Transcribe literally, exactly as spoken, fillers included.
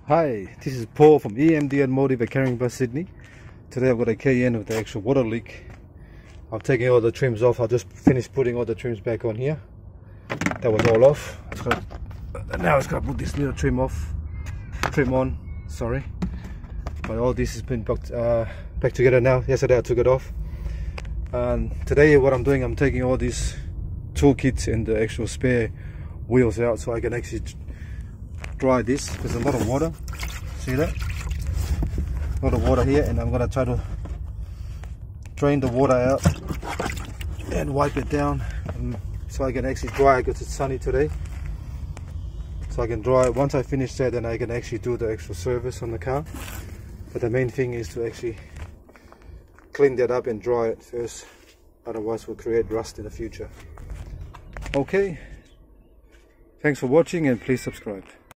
Hi, this is Paul from E M D Automotive at Carrying Bus Sydney. Today I've got a Cayenne with the actual water leak. I'm taking all the trims off. I just finished putting all the trims back on here. That was all off. It's got, now it's got to put this little trim off, trim on, sorry. But all this has been back, uh, back together now. Yesterday I took it off. And today what I'm doing, I'm taking all these toolkits and the actual spare wheels out so I can actually dry this. There's a lot of water, see that? A lot of water here, and I'm going to try to drain the water out and wipe it down um, so I can actually dry it because it's sunny today. So I can dry it. Once I finish that, then I can actually do the actual service on the car. But the main thing is to actually clean that up and dry it first, otherwise we'll create rust in the future. Okay, thanks for watching and please subscribe.